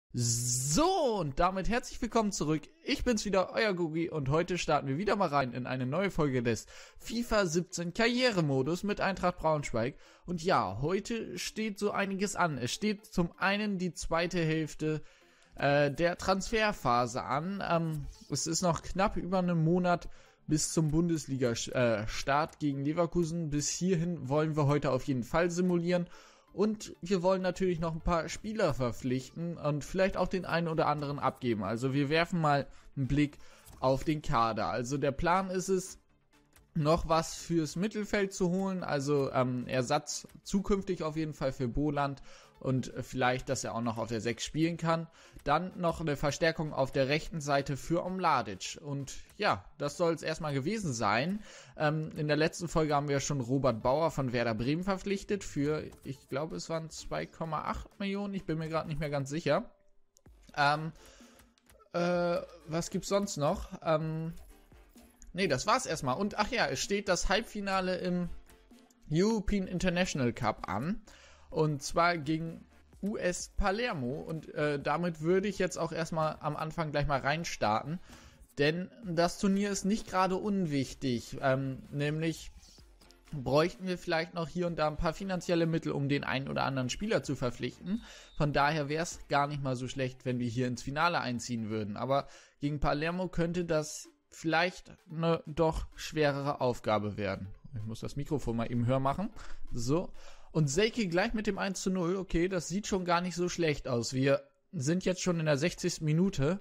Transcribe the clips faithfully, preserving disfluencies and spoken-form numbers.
So, und damit herzlich willkommen zurück. Ich bin's wieder, euer Gugi, und heute starten wir wieder mal rein in eine neue Folge des FIFA siebzehn Karrieremodus mit Eintracht Braunschweig. Und ja, heute steht so einiges an. Es steht zum einen die zweite Hälfte äh, der Transferphase an. Ähm, es ist noch knapp über einen Monat bis zum Bundesliga-Start gegen Leverkusen. Bis hierhin wollen wir heute auf jeden Fall simulieren. Und wir wollen natürlich noch ein paar Spieler verpflichten und vielleicht auch den einen oder anderen abgeben. Also wir werfen mal einen Blick auf den Kader. Also der Plan ist es, noch was fürs Mittelfeld zu holen. Also ähm, Ersatz zukünftig auf jeden Fall für Boland und vielleicht, dass er auch noch auf der sechs spielen kann. Dann noch eine Verstärkung auf der rechten Seite für Omladic. Und ja, das soll es erstmal gewesen sein. Ähm, in der letzten Folge haben wir schon Robert Bauer von Werder Bremen verpflichtet für, ich glaube, es waren zwei Komma acht Millionen. Ich bin mir gerade nicht mehr ganz sicher. Ähm, äh, was gibt's sonst noch? Ähm, nee, das war's erstmal. Und ach ja, es steht das Halbfinale im European International Cup an. Und zwar gegen U S Palermo. Und äh, damit würde ich jetzt auch erstmal am Anfang gleich mal reinstarten. Denn das Turnier ist nicht gerade unwichtig. Ähm, nämlich bräuchten wir vielleicht noch hier und da ein paar finanzielle Mittel, um den einen oder anderen Spieler zu verpflichten. Von daher wäre es gar nicht mal so schlecht, wenn wir hier ins Finale einziehen würden. Aber gegen Palermo könnte das vielleicht eine doch schwerere Aufgabe werden. Ich muss das Mikrofon mal eben höher machen. So. Und Selke gleich mit dem eins zu null. Okay, das sieht schon gar nicht so schlecht aus. Wir sind jetzt schon in der sechzigsten Minute.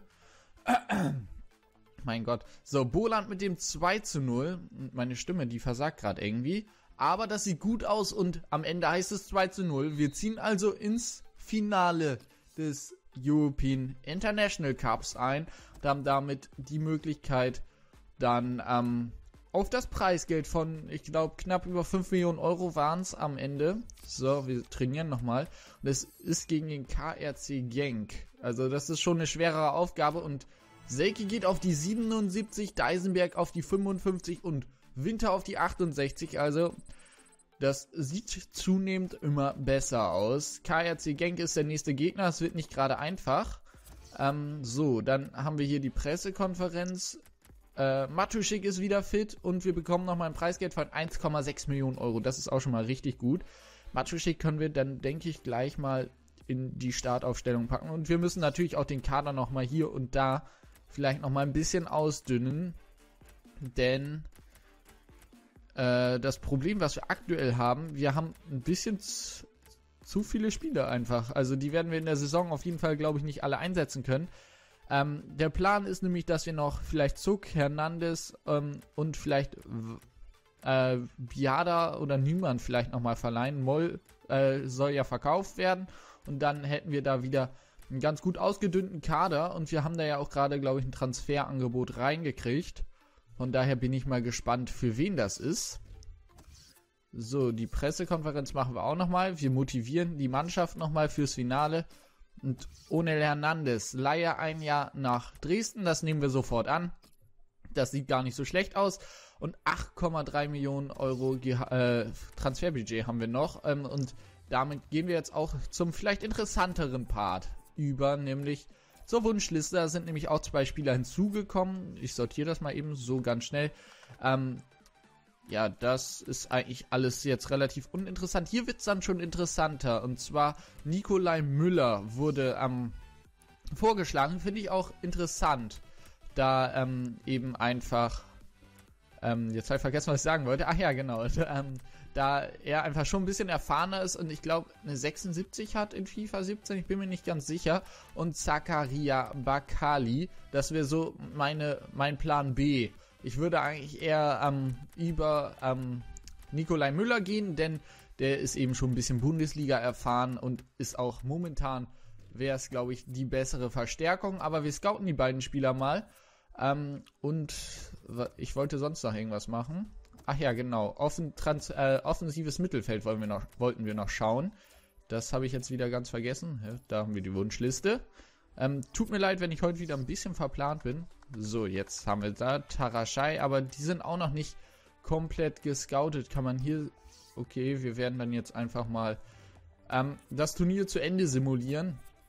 Mein Gott. So, Boland mit dem zwei zu null. Meine Stimme, die versagt gerade irgendwie. Aber das sieht gut aus und am Ende heißt es zwei zu null. Wir ziehen also ins Finale des European International Cups ein und haben damit die Möglichkeit, dann ähm, auf das Preisgeld von, ich glaube, knapp über fünf Millionen Euro waren es am Ende. So, wir trainieren nochmal. Und es ist gegen den K R C Genk. Also das ist schon eine schwerere Aufgabe. Und Selke geht auf die siebenundsiebzig, Deisenberg auf die fünfundfünfzig und Winter auf die achtundsechzig. Also das sieht zunehmend immer besser aus. K R C Genk ist der nächste Gegner. Es wird nicht gerade einfach. Ähm, so, dann haben wir hier die Pressekonferenz. Äh, Matuschik ist wieder fit und wir bekommen nochmal ein Preisgeld von eins Komma sechs Millionen Euro. Das ist auch schon mal richtig gut. Matuschik können wir dann, denke ich, gleich mal in die Startaufstellung packen. Und wir müssen natürlich auch den Kader nochmal hier und da vielleicht nochmal ein bisschen ausdünnen. Denn äh, das Problem, was wir aktuell haben, wir haben ein bisschen zu, zu viele Spieler einfach. Also die werden wir in der Saison auf jeden Fall, glaube ich, nicht alle einsetzen können. Ähm, der Plan ist nämlich, dass wir noch vielleicht Zuck, Hernandez ähm, und vielleicht äh, Biada oder Niemann vielleicht nochmal verleihen. Moll äh, soll ja verkauft werden und dann hätten wir da wieder einen ganz gut ausgedünnten Kader und wir haben da ja auch gerade, glaube ich, ein Transferangebot reingekriegt. Von daher bin ich mal gespannt, für wen das ist. So, die Pressekonferenz machen wir auch nochmal. Wir motivieren die Mannschaft nochmal fürs Finale. Und Onel Hernandez, Leihe ein Jahr nach Dresden, das nehmen wir sofort an. Das sieht gar nicht so schlecht aus. Und acht Komma drei Millionen Euro äh, Transferbudget haben wir noch. Ähm, und damit gehen wir jetzt auch zum vielleicht interessanteren Part über, nämlich zur Wunschliste. Da sind nämlich auch zwei Spieler hinzugekommen. Ich sortiere das mal eben so ganz schnell. Ähm, Ja, das ist eigentlich alles jetzt relativ uninteressant. Hier wird es dann schon interessanter. Und zwar Nikolai Müller wurde ähm, vorgeschlagen. Finde ich auch interessant. Da ähm, eben einfach... Ähm, jetzt habe ich vergessen, was ich sagen wollte. Ach ja, genau. ähm, da er einfach schon ein bisschen erfahrener ist und ich glaube eine sechsundsiebzig hat in FIFA siebzehn. Ich bin mir nicht ganz sicher. Und Zakaria Bakali. Das wäre so meine mein Plan B. Ich würde eigentlich eher ähm, über ähm, Nikolai Müller gehen, denn der ist eben schon ein bisschen Bundesliga erfahren und ist auch momentan, wäre es, glaube ich, die bessere Verstärkung. Aber wir scouten die beiden Spieler mal. Ähm, und ich wollte sonst noch irgendwas machen. Ach ja, genau. Offen, trans, äh, offensives Mittelfeld wollen wir noch, wollten wir noch schauen. Das habe ich jetzt wieder ganz vergessen. Ja, da haben wir die Wunschliste. Ähm, tut mir leid, wenn ich heute wieder ein bisschen verplant bin. So, jetzt haben wir da Taraschai, aber die sind auch noch nicht komplett gescoutet. Kann man hier... Okay, wir werden dann jetzt einfach mal ähm, das Turnier zu Ende simulieren.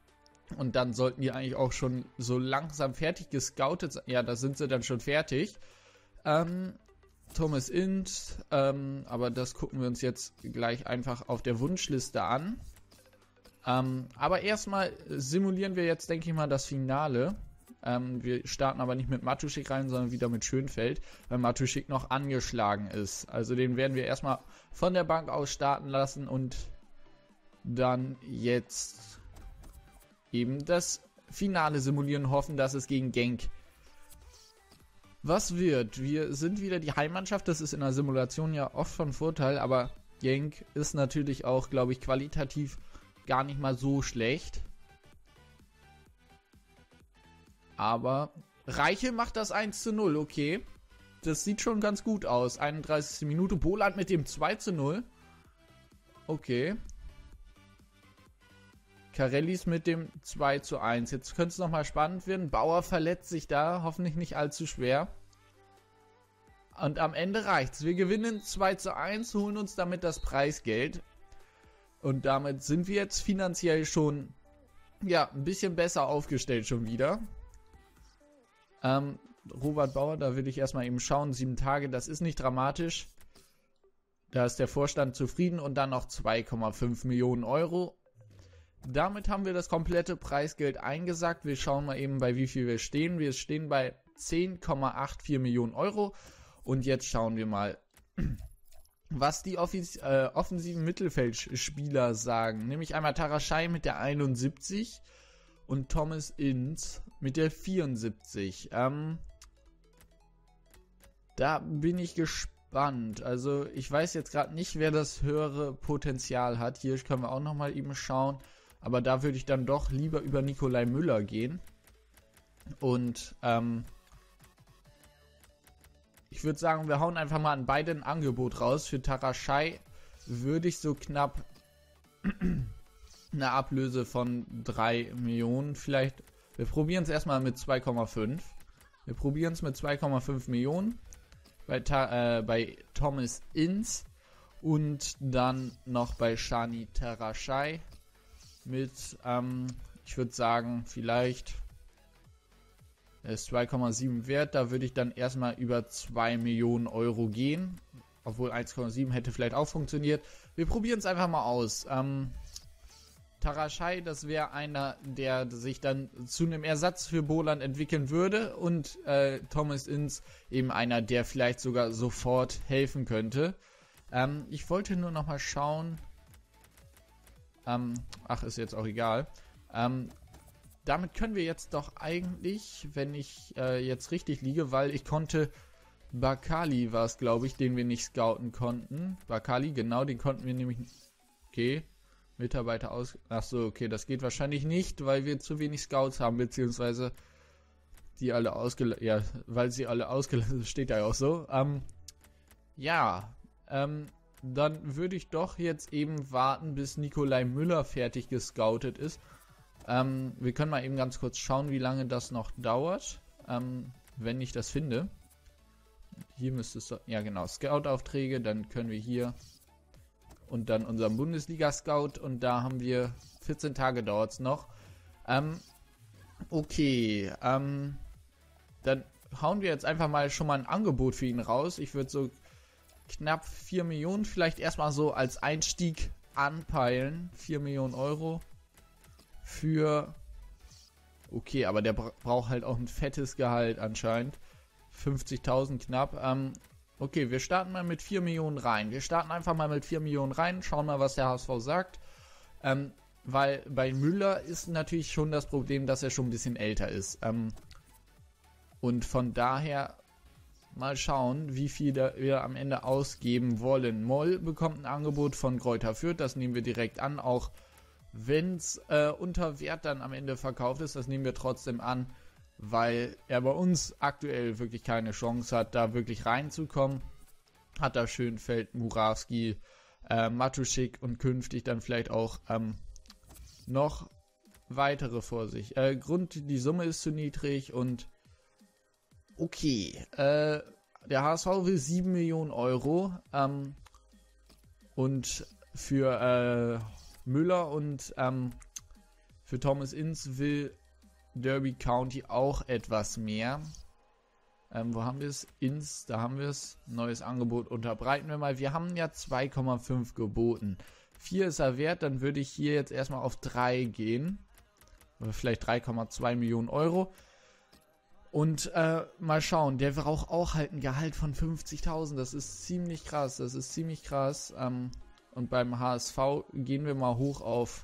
Und dann sollten die eigentlich auch schon so langsam fertig gescoutet sein. Ja, da sind sie dann schon fertig. Ähm, Thomas Int, ähm, aber das gucken wir uns jetzt gleich einfach auf der Wunschliste an. Ähm, aber erstmal simulieren wir jetzt, denke ich mal, das Finale. Ähm, wir starten aber nicht mit Matuschik rein, sondern wieder mit Schönfeld, weil Matuschik noch angeschlagen ist. Also den werden wir erstmal von der Bank aus starten lassen und dann jetzt eben das Finale simulieren, hoffen, dass es gegen Genk was wird. Wir sind wieder die Heimmannschaft, das ist in der Simulation ja oft von Vorteil, aber Genk ist natürlich auch, glaube ich, qualitativ gar nicht mal so schlecht. Aber Reiche macht das eins zu null, okay. Das sieht schon ganz gut aus. einunddreißigste Minute, Boland mit dem zwei zu null. Okay. Carellis mit dem zwei zu eins. Jetzt könnte es nochmal spannend werden. Bauer verletzt sich da, hoffentlich nicht allzu schwer. Und am Ende reicht's. Wir gewinnen zwei zu eins, holen uns damit das Preisgeld. Und damit sind wir jetzt finanziell schon, ja, ein bisschen besser aufgestellt schon wieder. Ähm, Robert Bauer, da will ich erstmal eben schauen. Sieben Tage, das ist nicht dramatisch. Da ist der Vorstand zufrieden und dann noch zwei Komma fünf Millionen Euro. Damit haben wir das komplette Preisgeld eingesackt. Wir schauen mal eben, bei wie viel wir stehen. Wir stehen bei zehn Komma vierundachtzig Millionen Euro. Und jetzt schauen wir mal, was die Offiz- äh, offensiven Mittelfeldspieler sagen. Nämlich einmal Taraschai mit der einundsiebzig und Thomas Int mit der vierundsiebzig. Ähm, da bin ich gespannt. Also ich weiß jetzt gerade nicht, wer das höhere Potenzial hat. Hier können wir auch nochmal eben schauen. Aber da würde ich dann doch lieber über Nikolai Müller gehen. Und ähm, ich würde sagen, wir hauen einfach mal an beide ein Angebot raus. Für Taraschai würde ich so knapp eine Ablöse von drei Millionen vielleicht. Wir probieren es erstmal mit zwei Komma fünf. Wir probieren es mit zwei Komma fünf Millionen bei, Ta- äh, bei Thomas Int und dann noch bei Shani Taraschai mit, ähm, ich würde sagen, vielleicht ist zwei Komma sieben wert. Da würde ich dann erstmal über zwei Millionen Euro gehen. Obwohl eins Komma sieben hätte vielleicht auch funktioniert. Wir probieren es einfach mal aus. Ähm, Taraschai, das wäre einer, der sich dann zu einem Ersatz für Boland entwickeln würde. Und äh, Thomas Int eben einer, der vielleicht sogar sofort helfen könnte. Ähm, ich wollte nur noch mal schauen. Ähm, ach, ist jetzt auch egal. Ähm, damit können wir jetzt doch eigentlich, wenn ich äh, jetzt richtig liege, weil ich konnte, Bakali war es, glaube ich, den wir nicht scouten konnten. Bakali, genau, den konnten wir nämlich, okay, Mitarbeiter aus, ach so, okay, das geht wahrscheinlich nicht, weil wir zu wenig Scouts haben, beziehungsweise die alle ausgelassen, ja, weil sie alle ausgelassen, steht ja auch so. Ähm, ja, ähm, dann würde ich doch jetzt eben warten, bis Nikolai Müller fertig gescoutet ist. Ähm, wir können mal eben ganz kurz schauen, wie lange das noch dauert, ähm, wenn ich das finde. Hier müsste es, ja genau, Scout-Aufträge, dann können wir hier und dann unseren Bundesliga-Scout und da haben wir vierzehn Tage dauert es noch. Ähm, okay, ähm, dann hauen wir jetzt einfach mal schon mal ein Angebot für ihn raus. Ich würde so knapp vier Millionen vielleicht erstmal so als Einstieg anpeilen. vier Millionen Euro für, okay, aber der bra- braucht halt auch ein fettes Gehalt anscheinend. fünfzigtausend knapp. Ähm, okay, wir starten mal mit vier Millionen rein. Wir starten einfach mal mit vier Millionen rein, schauen mal, was der H S V sagt. Ähm, weil bei Müller ist natürlich schon das Problem, dass er schon ein bisschen älter ist. Ähm, und von daher mal schauen, wie viel da wir am Ende ausgeben wollen. Moll bekommt ein Angebot von Greuther Fürth, das nehmen wir direkt an, auch wenn es äh, unter Wert dann am Ende verkauft ist, das nehmen wir trotzdem an, weil er bei uns aktuell wirklich keine Chance hat, da wirklich reinzukommen. Hat da Schönfeld, Murawski, äh, Matuschik und künftig dann vielleicht auch ähm, noch weitere vor sich. Äh, Grund, die Summe ist zu niedrig und okay, äh, der H S V will sieben Millionen Euro ähm, und für äh, Müller und ähm, Für Thomas Ince will Derby County auch etwas mehr. Ähm, wo haben wir es? Ince, da haben wir es. Neues Angebot unterbreiten wir mal. Wir haben ja zwei Komma fünf geboten. vier ist er wert, dann würde ich hier jetzt erstmal auf drei gehen. Oder vielleicht drei Komma zwei Millionen Euro. Und äh, mal schauen, der braucht auch halt ein Gehalt von fünfzigtausend. Das ist ziemlich krass, das ist ziemlich krass. Ähm, und beim H S V gehen wir mal hoch auf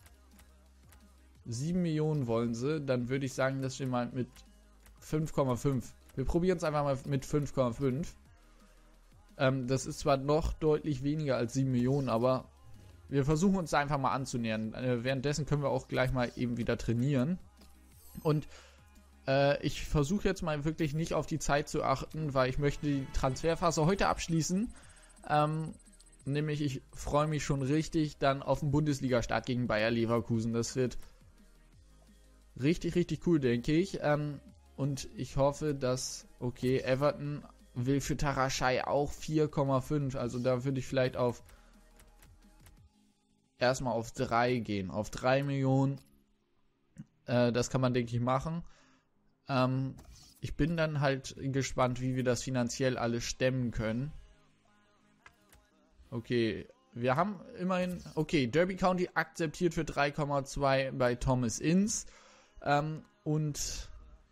sieben Millionen wollen sie. Dann würde ich sagen, dass wir mal mit fünf Komma fünf. Wir probieren es einfach mal mit fünf Komma fünf. Ähm, das ist zwar noch deutlich weniger als sieben Millionen, aber wir versuchen uns da einfach mal anzunähern. Äh, währenddessen können wir auch gleich mal eben wieder trainieren. Und äh, ich versuche jetzt mal wirklich nicht auf die Zeit zu achten, weil ich möchte die Transferphase heute abschließen. Ähm, nämlich ich freue mich schon richtig dann auf den Bundesliga-Start gegen Bayer Leverkusen. Das wird richtig, richtig cool, denke ich. Ähm, und ich hoffe, dass, okay, Everton will für Taraschai auch vier Komma fünf. Also da würde ich vielleicht auf erstmal auf drei gehen. Auf drei Millionen. Äh, das kann man, denke ich, machen. Ähm, ich bin dann halt gespannt, wie wir das finanziell alles stemmen können. Okay, wir haben immerhin... Okay, Derby County akzeptiert für drei Komma zwei bei Thomas Ince. Ähm, und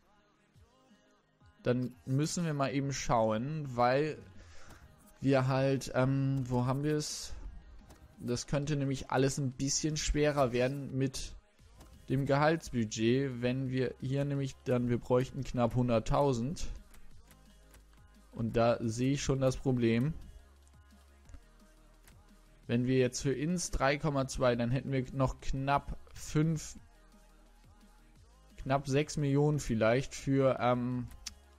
dann müssen wir mal eben schauen, weil wir halt... Ähm, wo haben wir es? Das könnte nämlich alles ein bisschen schwerer werden mit dem Gehaltsbudget, wenn wir hier nämlich dann, wir bräuchten knapp hunderttausend. Und da sehe ich schon das Problem. Wenn wir jetzt für Ince drei Komma zwei, dann hätten wir noch knapp fünf, knapp sechs Millionen vielleicht für, ähm,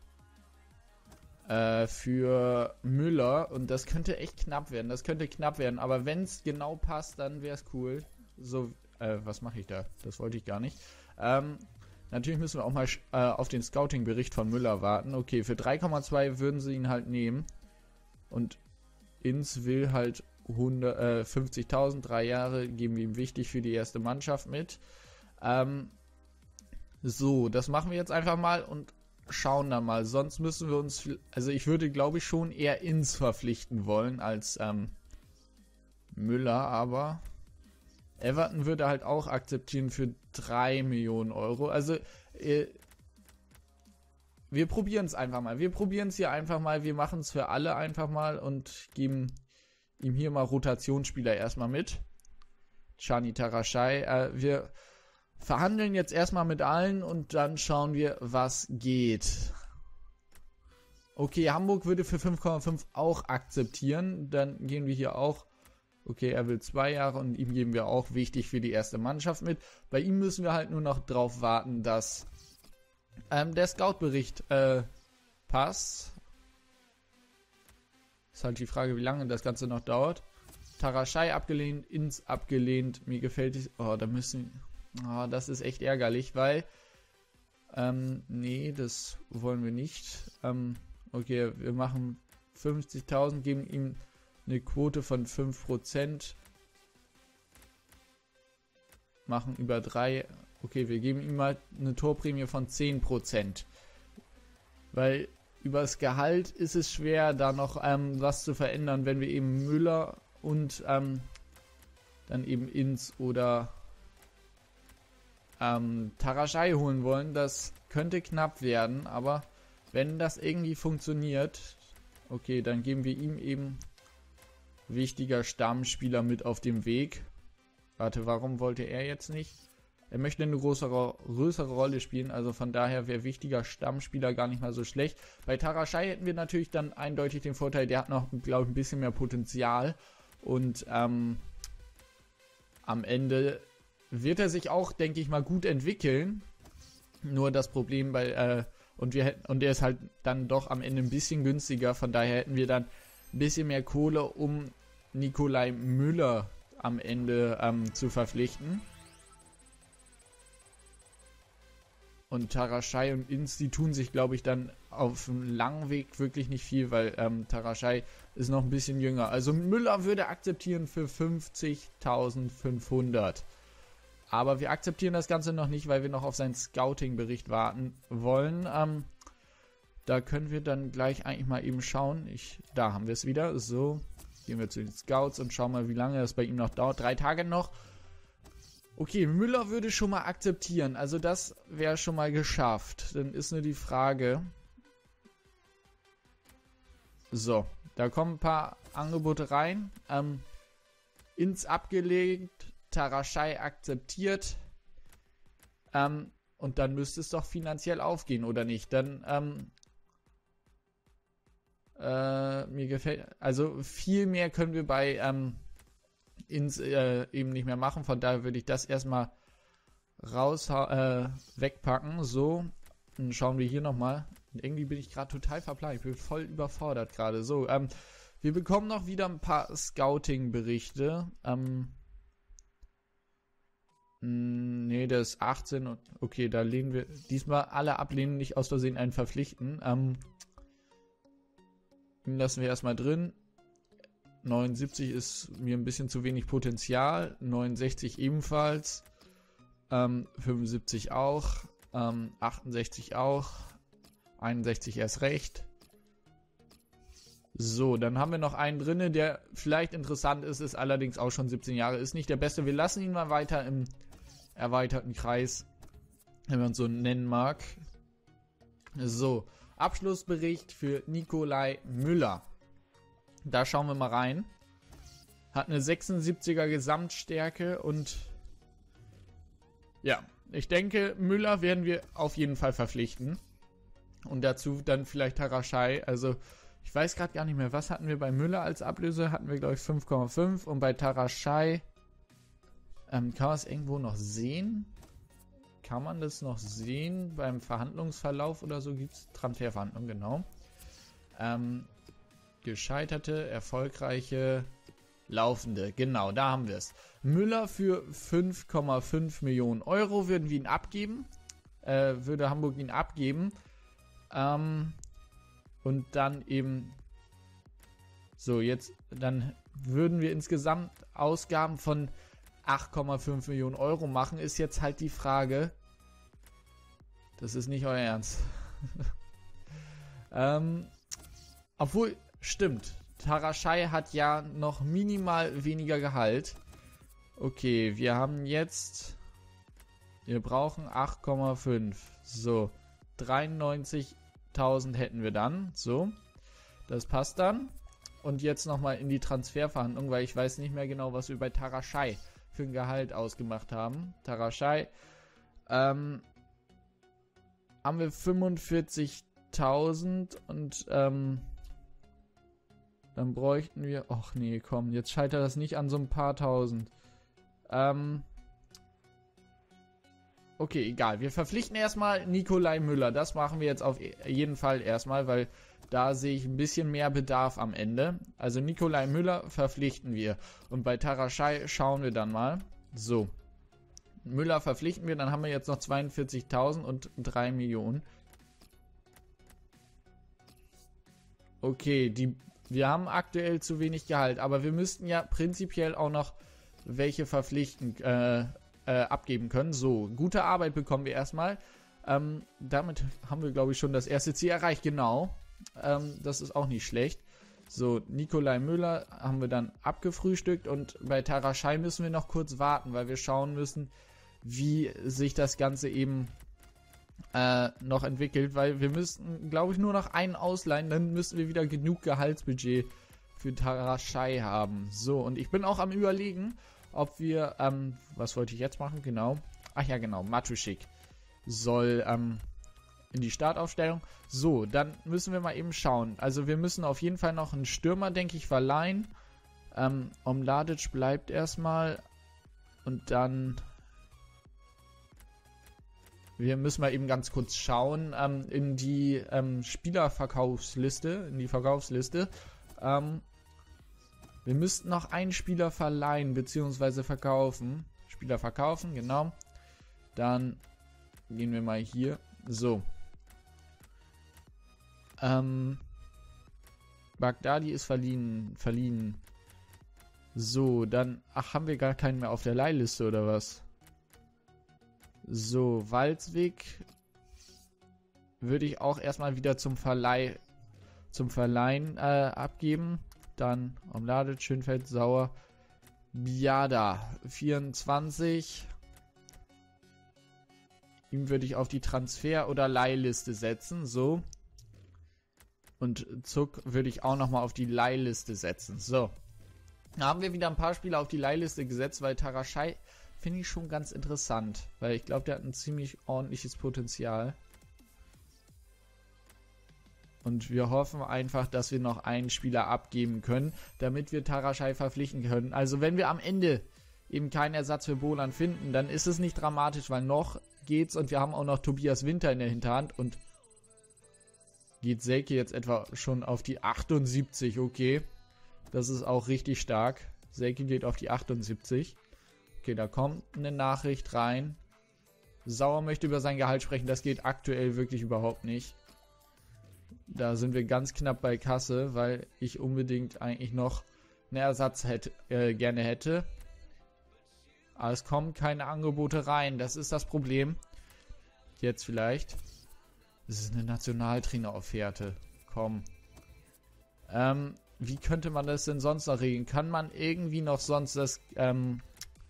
äh, für Müller. Und das könnte echt knapp werden. Das könnte knapp werden. Aber wenn es genau passt, dann wäre es cool. So, äh, was mache ich da? Das wollte ich gar nicht. Ähm, natürlich müssen wir auch mal äh, auf den Scouting-Bericht von Müller warten. Okay, für drei Komma zwei würden sie ihn halt nehmen. Und Ince will halt hundert, äh, fünfzigtausend, drei Jahre, geben wir ihm wichtig für die erste Mannschaft mit. Ähm, so, das machen wir jetzt einfach mal und schauen dann mal. Sonst müssen wir uns, also ich würde, glaube ich, schon eher Ince verpflichten wollen als ähm, Müller, aber Everton würde halt auch akzeptieren für drei Millionen Euro. Also, äh, wir probieren es einfach mal. Wir probieren es hier einfach mal. Wir machen es für alle einfach mal und geben ihm hier mal Rotationsspieler erstmal mit. Chani Taraschai. Äh, wir verhandeln jetzt erstmal mit allen und dann schauen wir, was geht. Okay, Hamburg würde für fünf Komma fünf auch akzeptieren. Dann gehen wir hier auch. Okay, er will zwei Jahre und ihm geben wir auch wichtig für die erste Mannschaft mit. Bei ihm müssen wir halt nur noch drauf warten, dass ähm, der Scout-Bericht äh, passt. Ist halt die Frage, wie lange das Ganze noch dauert. Taraschai abgelehnt, Ince abgelehnt. Mir gefällt es. Oh, da müssen. Oh, das ist echt ärgerlich, weil. Ähm, nee, das wollen wir nicht. Ähm, okay, wir machen fünfzigtausend, geben ihm eine Quote von fünf Prozent. Machen über drei. Okay, wir geben ihm mal eine Torprämie von zehn Prozent. Weil über das Gehalt ist es schwer, da noch ähm, was zu verändern, wenn wir eben Müller und ähm, dann eben Ince oder ähm, Taraschai holen wollen. Das könnte knapp werden, aber wenn das irgendwie funktioniert, okay, dann geben wir ihm eben wichtiger Stammspieler mit auf dem Weg. Warte, warum wollte er jetzt nicht? Er möchte eine größere, größere Rolle spielen, also von daher wäre wichtiger Stammspieler gar nicht mal so schlecht. Bei Taraschai hätten wir natürlich dann eindeutig den Vorteil, der hat noch, glaube ich, ein bisschen mehr Potenzial und ähm, am Ende wird er sich auch, denke ich mal, gut entwickeln. Nur das Problem bei, äh, und wir hätten, und der ist halt dann doch am Ende ein bisschen günstiger, von daher hätten wir dann ein bisschen mehr Kohle, um Nikolai Müller am Ende ähm, zu verpflichten. Und Taraschai und Ince, die tun sich, glaube ich, dann auf dem langen Weg wirklich nicht viel, weil ähm, Taraschai ist noch ein bisschen jünger. Also Müller würde akzeptieren für fünfzigtausendfünfhundert. Aber wir akzeptieren das Ganze noch nicht, weil wir noch auf seinen Scouting-Bericht warten wollen. Ähm, da können wir dann gleich eigentlich mal eben schauen. Ich, da haben wir es wieder. So, gehen wir zu den Scouts und schauen mal, wie lange das bei ihm noch dauert. Drei Tage noch. Okay, Müller würde schon mal akzeptieren. Also das wäre schon mal geschafft. Dann ist nur die Frage. So, da kommen ein paar Angebote rein. Ähm, ins abgelegt. Taraschai akzeptiert. Ähm, und dann müsste es doch finanziell aufgehen, oder nicht? Dann, ähm, äh, mir gefällt, also viel mehr können wir bei, ähm, ins, äh, eben nicht mehr machen. Von daher würde ich das erstmal raus, äh, wegpacken. So, dann schauen wir hier nochmal. Und irgendwie bin ich gerade total verplant. Ich bin voll überfordert gerade. So, ähm, wir bekommen noch wieder ein paar Scouting-Berichte. Ähm, Nee, das ist achtzehn und okay, da lehnen wir diesmal alle ablehnen, nicht aus Versehen einen verpflichten. Ähm, den lassen wir erstmal drin. neunundsiebzig ist mir ein bisschen zu wenig Potenzial. neunundsechzig ebenfalls. Ähm, fünfundsiebzig auch. Ähm, achtundsechzig auch. einundsechzig erst recht. So, dann haben wir noch einen drinne, der vielleicht interessant ist, ist allerdings auch schon siebzehn Jahre, ist nicht der Beste. Wir lassen ihn mal weiter im erweiterten Kreis, wenn man so nennen mag. So, Abschlussbericht für Nikolai Müller. Da schauen wir mal rein. Hat eine sechsundsiebziger Gesamtstärke und ja, ich denke, Müller werden wir auf jeden Fall verpflichten. Und dazu dann vielleicht Taraschai, also ich weiß gerade gar nicht mehr, was hatten wir bei Müller als Ablöse? Hatten wir, glaube ich, fünf Komma fünf und bei Taraschai ähm, kann man es irgendwo noch sehen? Kann man das noch sehen? Beim Verhandlungsverlauf oder so gibt es Transferverhandlungen, genau. Ähm, gescheiterte, erfolgreiche, laufende, genau, da haben wir es. Müller für fünf Komma fünf Millionen Euro würden wir ihn abgeben. Äh, würde Hamburg ihn abgeben. Ähm... Und dann eben, so jetzt, dann würden wir insgesamt Ausgaben von acht Komma fünf Millionen Euro machen. Ist jetzt halt die Frage, das ist nicht euer Ernst. ähm, obwohl, stimmt, Taraschai hat ja noch minimal weniger Gehalt. Okay, wir haben jetzt, wir brauchen acht Komma fünf. So, dreiundneunzigtausend hätten wir dann. So, das passt dann. Und jetzt nochmal in die Transferverhandlung, weil ich weiß nicht mehr genau, was wir bei Taraschai für ein Gehalt ausgemacht haben. Taraschai, ähm, haben wir fünfundvierzigtausend und ähm, dann bräuchten wir, ach nee, komm, jetzt scheitert das nicht an so ein paar tausend. Ähm, Okay, egal. Wir verpflichten erstmal Nikolai Müller. Das machen wir jetzt auf jeden Fall erstmal, weil da sehe ich ein bisschen mehr Bedarf am Ende. Also Nikolai Müller verpflichten wir. Und bei Taraschai schauen wir dann mal. So. Müller verpflichten wir, dann haben wir jetzt noch zweiundvierzigtausend und drei Millionen. Okay, die, wir haben aktuell zu wenig Gehalt, aber wir müssten ja prinzipiell auch noch welche verpflichten, äh, Äh, abgeben können. So, gute Arbeit bekommen wir erstmal. Ähm, damit haben wir, glaube ich, schon das erste Ziel erreicht. Genau. Ähm, das ist auch nicht schlecht. So, Nikolai Müller haben wir dann abgefrühstückt und bei Taraschai müssen wir noch kurz warten, weil wir schauen müssen, wie sich das Ganze eben äh, noch entwickelt, weil wir müssen, glaube ich, nur noch einen ausleihen, dann müssen wir wieder genug Gehaltsbudget für Taraschai haben. So, und ich bin auch am Überlegen, ob wir, ähm, was wollte ich jetzt machen? Genau. Ach ja, genau. Matuschik soll, ähm, in die Startaufstellung. So, dann müssen wir mal eben schauen. Also wir müssen auf jeden Fall noch einen Stürmer, denke ich, verleihen. Ähm, Omladic bleibt erstmal. Und dann, wir müssen mal eben ganz kurz schauen, ähm, in die, ähm, Spielerverkaufsliste, in die Verkaufsliste. Ähm, Wir müssten noch einen Spieler verleihen bzw. verkaufen. Spieler verkaufen, genau. Dann gehen wir mal hier. So. Ähm. Bagdadi ist verliehen. Verliehen. So, dann. Ach, haben wir gar keinen mehr auf der Leihliste oder was? So, Walswig würde ich auch erstmal wieder zum Verleih, zum Verleihen äh, abgeben. Dann Omlade, Schönfeld, Sauer, Biada, vierundzwanzig. Ihm würde ich auf die Transfer- oder Leihliste setzen, so. Und Zuck würde ich auch nochmal auf die Leihliste setzen, so. Da haben wir wieder ein paar Spieler auf die Leihliste gesetzt, weil Taraschai finde ich schon ganz interessant. Weil ich glaube, der hat ein ziemlich ordentliches Potenzial. Und wir hoffen einfach, dass wir noch einen Spieler abgeben können, damit wir Taraschai verpflichten können. Also wenn wir am Ende eben keinen Ersatz für Bolan finden, dann ist es nicht dramatisch, weil noch geht's und wir haben auch noch Tobias Winter in der Hinterhand. Und geht Selke jetzt etwa schon auf die achtundsiebzig, okay. Das ist auch richtig stark. Selke geht auf die achtundsiebzig. Okay, da kommt eine Nachricht rein. Sauer möchte über sein Gehalt sprechen. Das geht aktuell wirklich überhaupt nicht. Da sind wir ganz knapp bei Kasse, weil ich unbedingt eigentlich noch einen Ersatz hätte, äh, gerne hätte. Aber es kommen keine Angebote rein. Das ist das Problem. Jetzt vielleicht. Das ist eine Nationaltrainer-Offerte. Komm. Ähm, wie könnte man das denn sonst noch regeln? Kann man irgendwie noch sonst das, ähm,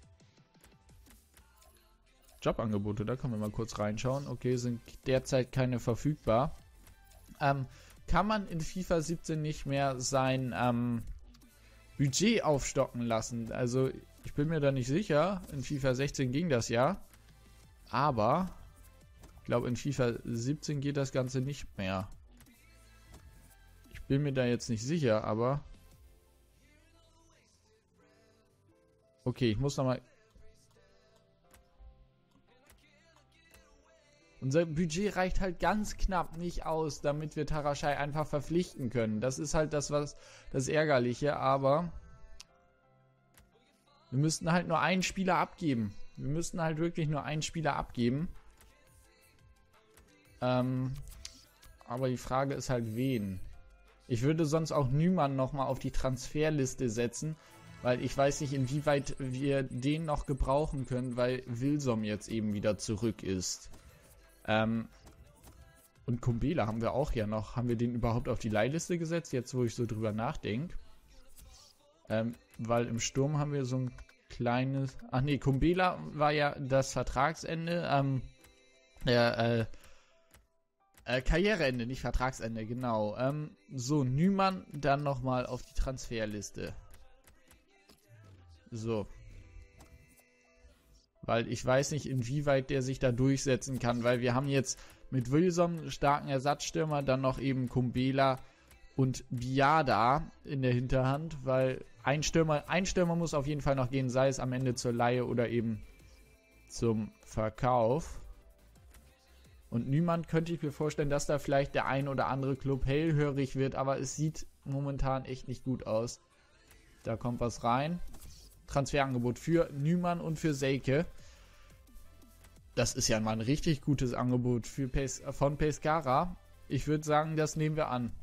Jobangebote, da können wir mal kurz reinschauen. Okay, sind derzeit keine verfügbar. Ähm, kann man in FIFA siebzehn nicht mehr sein, ähm, Budget aufstocken lassen? Also, ich bin mir da nicht sicher. In FIFA sechzehn ging das ja. Aber ich glaube, in FIFA siebzehn geht das Ganze nicht mehr. Ich bin mir da jetzt nicht sicher, aber... Okay, ich muss nochmal... Unser Budget reicht halt ganz knapp nicht aus, damit wir Taraschai einfach verpflichten können. Das ist halt das, was das Ärgerliche, aber... Wir müssten halt nur einen Spieler abgeben. Wir müssten halt wirklich nur einen Spieler abgeben. Ähm, aber die Frage ist halt, wen? Ich würde sonst auch Nyman nochmal auf die Transferliste setzen, weil ich weiß nicht, inwieweit wir den noch gebrauchen können, weil Wilsom jetzt eben wieder zurück ist. Ähm, und Kumbela haben wir auch ja noch. Haben wir den überhaupt auf die Leihliste gesetzt, jetzt wo ich so drüber nachdenke? Ähm, weil im Sturm haben wir so ein kleines... Ach nee, Kumbela war ja das Vertragsende. Ähm, der, äh, äh, Karriereende, nicht Vertragsende, genau. Ähm, so, Nyman dann nochmal auf die Transferliste. So. Weil ich weiß nicht, inwieweit der sich da durchsetzen kann, weil wir haben jetzt mit Wilson einen starken Ersatzstürmer, dann noch eben Kumbela und Biada in der Hinterhand, weil ein Stürmer, ein Stürmer muss auf jeden Fall noch gehen, sei es am Ende zur Leihe oder eben zum Verkauf. Und niemand könnte ich mir vorstellen, dass da vielleicht der ein oder andere Club hellhörig wird, aber es sieht momentan echt nicht gut aus. Da kommt was rein. Transferangebot für Nyman und für Selke. Das ist ja mal ein richtig gutes Angebot für Pes von Pescara. Ich würde sagen, das nehmen wir an.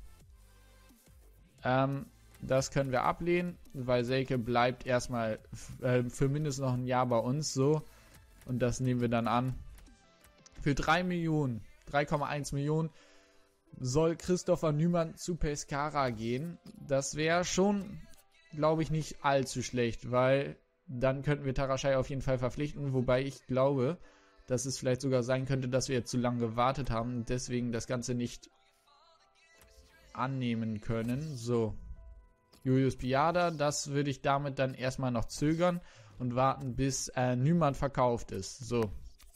Ähm, das können wir ablehnen, weil Selke bleibt erstmal äh, für mindestens noch ein Jahr bei uns so. Und das nehmen wir dann an. Für drei Millionen, drei Komma eins Millionen soll Christopher Nyman zu Pescara gehen. Das wäre schon, glaube ich, nicht allzu schlecht, weil dann könnten wir Taraschai auf jeden Fall verpflichten, wobei ich glaube, dass es vielleicht sogar sein könnte, dass wir jetzt zu lange gewartet haben und deswegen das Ganze nicht annehmen können. So, Julius Biada, das würde ich damit dann erstmal noch zögern und warten, bis äh, Nyman verkauft ist. So.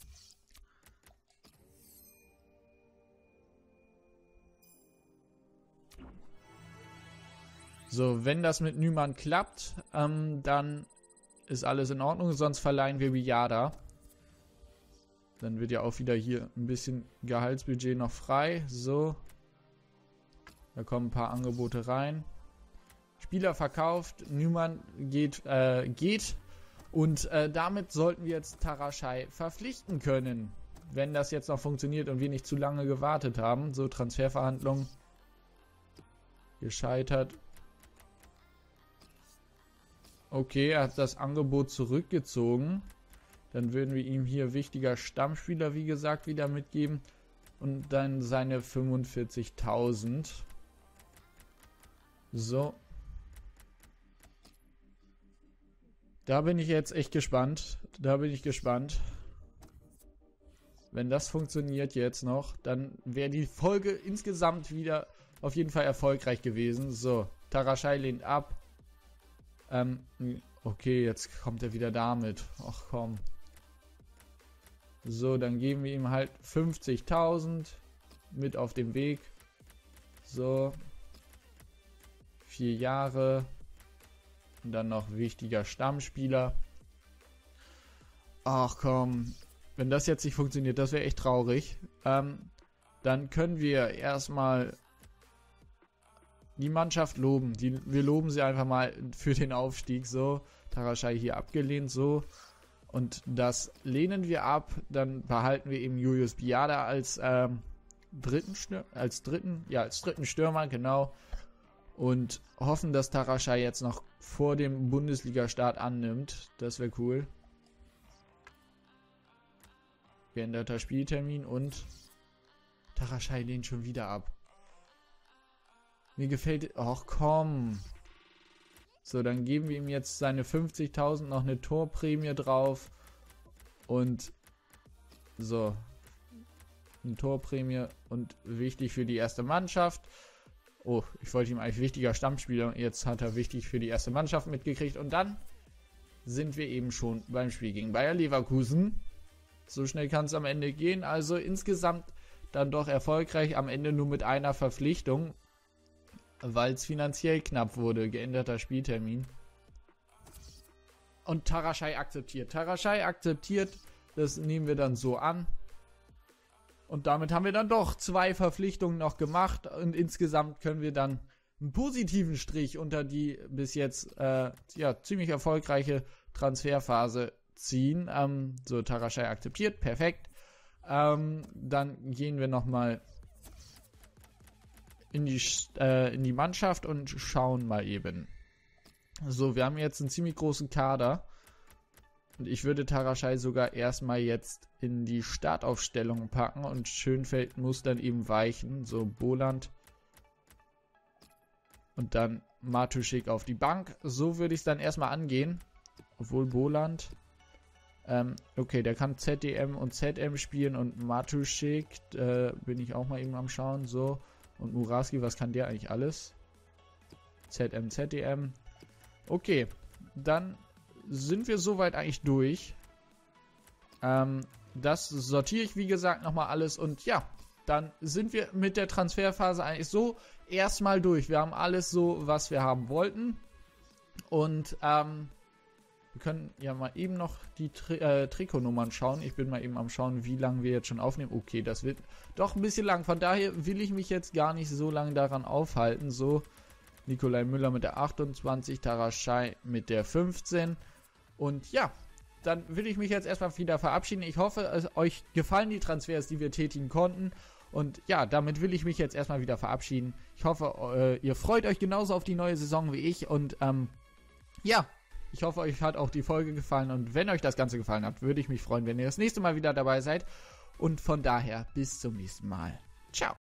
So, wenn das mit Nyman klappt, ähm, dann ist alles in Ordnung, sonst verleihen wir Biada. Dann wird ja auch wieder hier ein bisschen Gehaltsbudget noch frei. So. Da kommen ein paar Angebote rein. Spieler verkauft, Nyman geht, äh, geht. Und äh, damit sollten wir jetzt Taraschai verpflichten können. Wenn das jetzt noch funktioniert und wir nicht zu lange gewartet haben. So, Transferverhandlungen gescheitert. Okay, er hat das Angebot zurückgezogen. Dann würden wir ihm hier wichtiger Stammspieler, wie gesagt, wieder mitgeben. Und dann seine fünfundvierzigtausend. So. Da bin ich jetzt echt gespannt. Da bin ich gespannt. Wenn das funktioniert jetzt noch, dann wäre die Folge insgesamt wieder auf jeden Fall erfolgreich gewesen. So, Tarashai lehnt ab. Ähm, okay, jetzt kommt er wieder damit. Ach komm. So, dann geben wir ihm halt fünfzigtausend mit auf dem Weg. So. Vier Jahre. Und dann noch wichtiger Stammspieler. Ach komm. Wenn das jetzt nicht funktioniert, das wäre echt traurig. Ähm, dann können wir erstmal die Mannschaft loben. Die, wir loben sie einfach mal für den Aufstieg. So. Tarashai hier abgelehnt. So. Und das lehnen wir ab. Dann behalten wir eben Julius Biada als ähm, dritten Stürmer. Als dritten, ja, als dritten Stürmer, genau. Und hoffen, dass Tarashai jetzt noch vor dem Bundesliga-Start annimmt. Das wäre cool. Geänderter Spieltermin und Tarashai lehnt schon wieder ab. Mir gefällt... Ach komm. So, dann geben wir ihm jetzt seine fünfzigtausend, noch eine Torprämie drauf. Und so. Eine Torprämie und wichtig für die erste Mannschaft. Oh, ich wollte ihm eigentlich wichtiger Stammspieler. Jetzt hat er wichtig für die erste Mannschaft mitgekriegt. Und dann sind wir eben schon beim Spiel gegen Bayer Leverkusen. So schnell kann es am Ende gehen. Also insgesamt dann doch erfolgreich. Am Ende nur mit einer Verpflichtung. Weil es finanziell knapp wurde. Geänderter Spieltermin. Und Tarashai akzeptiert. Tarashai akzeptiert. Das nehmen wir dann so an. Und damit haben wir dann doch zwei Verpflichtungen noch gemacht. Und insgesamt können wir dann einen positiven Strich unter die bis jetzt äh, ja, ziemlich erfolgreiche Transferphase ziehen. Ähm, so, Tarashai akzeptiert. Perfekt. Ähm, dann gehen wir nochmal in die, äh, in die Mannschaft und schauen mal eben. So, wir haben jetzt einen ziemlich großen Kader. Und ich würde Tarashai sogar erstmal jetzt in die Startaufstellung packen. Und Schönfeld muss dann eben weichen. So, Boland. Und dann Matuschik auf die Bank. So würde ich es dann erstmal angehen. Obwohl Boland... Ähm, okay, der kann Z D M und Z M spielen. Und Matuschik, äh, bin ich auch mal eben am Schauen. So. Und Muraski, was kann der eigentlich alles? Z M, Z D M. Okay, dann sind wir soweit eigentlich durch. Ähm, das sortiere ich, wie gesagt, nochmal alles. Und ja, dann sind wir mit der Transferphase eigentlich so erstmal durch. Wir haben alles so, was wir haben wollten. Und ähm, wir können ja mal eben noch die Tri äh, Trikotnummern schauen. Ich bin mal eben am Schauen, wie lange wir jetzt schon aufnehmen. Okay, das wird doch ein bisschen lang. Von daher will ich mich jetzt gar nicht so lange daran aufhalten. So, Nikolai Müller mit der achtundzwanzig, Tarashai mit der fünfzehn. Und ja, dann will ich mich jetzt erstmal wieder verabschieden. Ich hoffe, es euch gefallen die Transfers, die wir tätigen konnten. Und ja, damit will ich mich jetzt erstmal wieder verabschieden. Ich hoffe, äh, ihr freut euch genauso auf die neue Saison wie ich. Und ähm, ja, ich hoffe, euch hat auch die Folge gefallen. Und wenn euch das Ganze gefallen hat, würde ich mich freuen, wenn ihr das nächste Mal wieder dabei seid. Und von daher, bis zum nächsten Mal. Ciao.